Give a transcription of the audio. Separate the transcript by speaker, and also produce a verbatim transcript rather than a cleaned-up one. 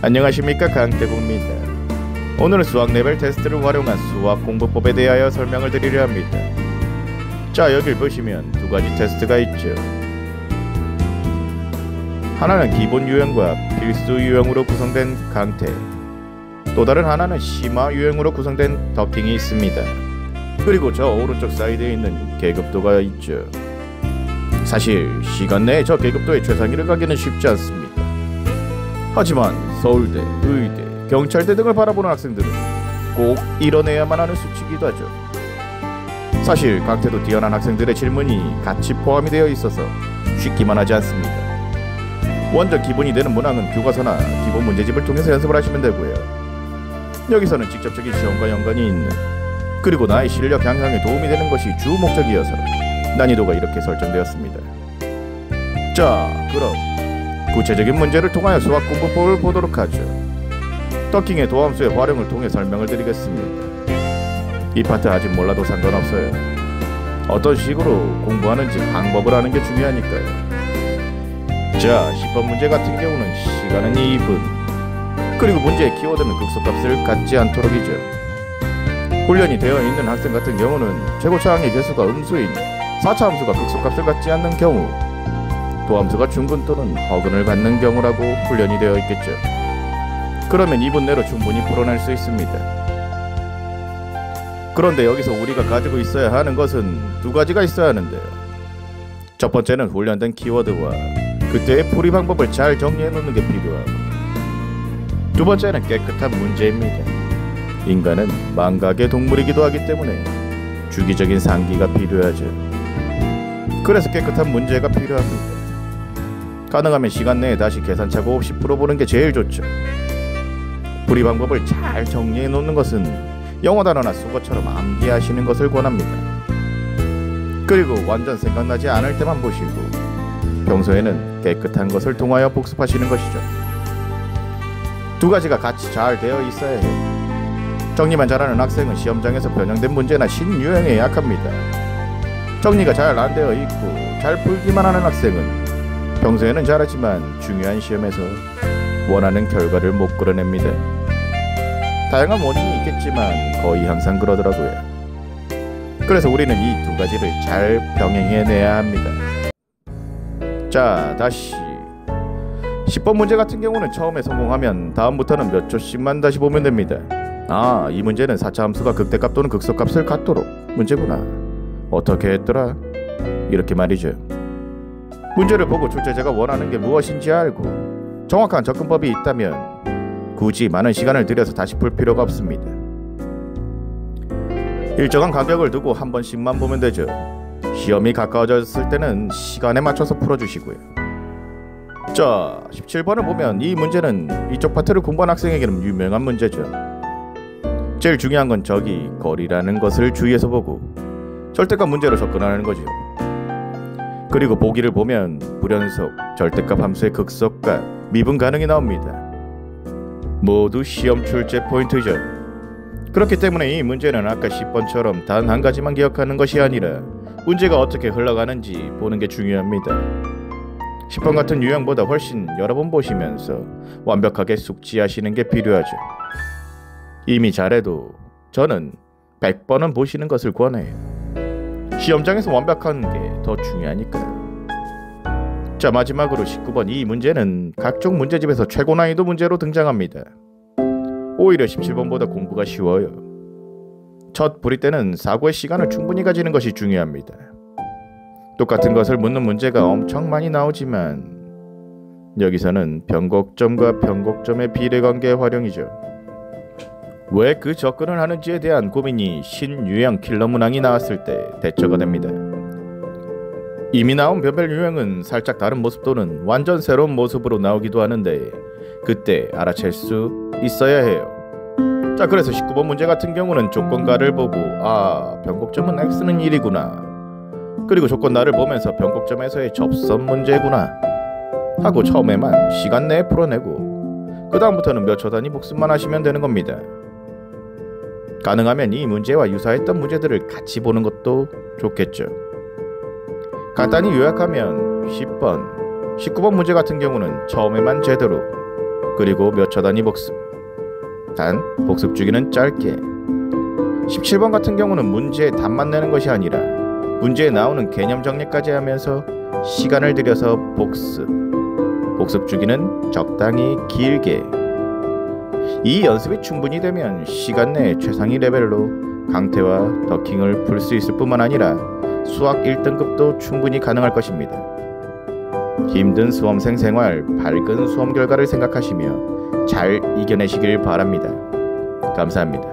Speaker 1: 안녕하십니까, 강태국입니다. 오늘은 수학 레벨 테스트를 활용한 수학 공부법에 대하여 설명을 드리려 합니다. 자, 여길 보시면 두 가지 테스트가 있죠. 하나는 기본 유형과 필수 유형으로 구성된 강태, 또 다른 하나는 심화 유형으로 구성된 더킹이 있습니다. 그리고 저 오른쪽 사이드에 있는 계급도가 있죠. 사실 시간 내에 저 계급도의 최상위를 가기는 쉽지 않습니다. 하지만 서울대, 의대, 경찰대 등을 바라보는 학생들은 꼭 이뤄내야만 하는 수치이기도 하죠. 사실 강태도 뛰어난 학생들의 질문이 같이 포함이 되어 있어서 쉽기만 하지 않습니다. 완전 기본이 되는 문항은 교과서나 기본 문제집을 통해서 연습을 하시면 되고요. 여기서는 직접적인 시험과 연관이 있는, 그리고 나의 실력 향상에 도움이 되는 것이 주 목적이어서 난이도가 이렇게 설정되었습니다. 자, 그럼 구체적인 문제를 통하여 수학 공부법을 보도록 하죠. 더킹의 도함수의 활용을 통해 설명을 드리겠습니다. 이 파트 아직 몰라도 상관없어요. 어떤 식으로 공부하는지 방법을 아는 게 중요하니까요. 자, 십 번 문제 같은 경우는 시간은 이 분, 그리고 문제의 키워드는 극소값을 갖지 않도록이죠. 훈련이 되어 있는 학생 같은 경우는 최고차항의 개수가 음수인 사 차 함수가 극소값을 갖지 않는 경우, 도함수가 중근 또는 허근을 갖는 경우라고 훈련이 되어 있겠죠. 그러면 이 분 내로 충분히 풀어낼 수 있습니다. 그런데 여기서 우리가 가지고 있어야 하는 것은 두 가지가 있어야 하는데요. 첫 번째는 훈련된 키워드와 그때의 풀이 방법을 잘 정리해 놓는 게 필요하고, 두 번째는 깨끗한 문제입니다. 인간은 망각의 동물이기도 하기 때문에 주기적인 상기가 필요하죠. 그래서 깨끗한 문제가 필요합니다. 가능하면 시간 내에 다시 계산차고 없이 풀어보는 게 제일 좋죠. 풀이 방법을 잘 정리해 놓는 것은 영어 단어나 수거처럼 암기하시는 것을 권합니다. 그리고 완전 생각나지 않을 때만 보시고 평소에는 깨끗한 것을 통하여 복습하시는 것이죠. 두 가지가 같이 잘 되어 있어야 해요. 정리만 잘하는 학생은 시험장에서 변형된 문제나 신유형에 약합니다. 정리가 잘 안 되어 있고 잘 풀기만 하는 학생은 평소에는 잘하지만 중요한 시험에서 원하는 결과를 못 끌어냅니다. 다양한 원인이 있겠지만 거의 항상 그러더라고요. 그래서 우리는 이 두 가지를 잘 병행해내야 합니다. 자, 다시 십 번 문제 같은 경우는 처음에 성공하면 다음부터는 몇 초씩만 다시 보면 됩니다. 아, 이 문제는 사 차 함수가 극대값 또는 극소값을 갖도록 문제구나. 어떻게 했더라? 이렇게 말이죠. 문제를 보고 출제자가 원하는 게 무엇인지 알고 정확한 접근법이 있다면 굳이 많은 시간을 들여서 다시 풀 필요가 없습니다. 일정한 간격을 두고 한 번씩만 보면 되죠. 시험이 가까워졌을 때는 시간에 맞춰서 풀어주시고요. 자, 십칠 번을 보면 이 문제는 이쪽 파트를 공부한 학생에게는 유명한 문제죠. 제일 중요한 건 저기 거리라는 것을 주의해서 보고 절대값 문제로 접근하는 거죠. 그리고 보기를 보면 불연속, 절대값 함수의 극소값, 미분 가능이 나옵니다. 모두 시험 출제 포인트죠. 그렇기 때문에 이 문제는 아까 십 번처럼 단 한 가지만 기억하는 것이 아니라 문제가 어떻게 흘러가는지 보는 게 중요합니다. 십 번 같은 유형보다 훨씬 여러 번 보시면서 완벽하게 숙지하시는 게 필요하죠. 이미 잘해도 저는 백 번은 보시는 것을 권해요. 시험장에서 완벽한 게 더 중요하니까요. 자, 마지막으로 십구 번 이 문제는 각종 문제집에서 최고 난이도 문제로 등장합니다. 오히려 십칠 번보다 공부가 쉬워요. 첫 풀이 때는 사고의 시간을 충분히 가지는 것이 중요합니다. 똑같은 것을 묻는 문제가 엄청 많이 나오지만 여기서는 변곡점과 변곡점의 비례관계 활용이죠. 왜 그 접근을 하는지에 대한 고민이 신유형 킬러 문항이 나왔을 때 대처가 됩니다. 이미 나온 별별 유형은 살짝 다른 모습 또는 완전 새로운 모습으로 나오기도 하는데 그때 알아챌 수 있어야 해요. 자, 그래서 십구 번 문제 같은 경우는 조건가를 보고 아, 변곡점은 x는 일이구나, 그리고 조건나를 보면서 변곡점에서의 접선 문제구나 하고 처음에만 시간 내에 풀어내고 그 다음부터는 몇 초 단위 복습만 하시면 되는 겁니다. 가능하면 이 문제와 유사했던 문제들을 같이 보는 것도 좋겠죠. 간단히 요약하면 십 번, 십구 번 문제 같은 경우는 처음에만 제대로, 그리고 몇 초 단위 복습. 단 복습 주기는 짧게. 십칠 번 같은 경우는 문제에 답만 내는 것이 아니라 문제에 나오는 개념 정리까지 하면서 시간을 들여서 복습. 복습 주기는 적당히 길게. 이 연습이 충분히 되면 시간 내에 최상위 레벨로 강태와 더킹을 풀 수 있을 뿐만 아니라 수학 일 등급도 충분히 가능할 것입니다. 힘든 수험생 생활, 밝은 수험 결과를 생각하시며 잘 이겨내시길 바랍니다. 감사합니다.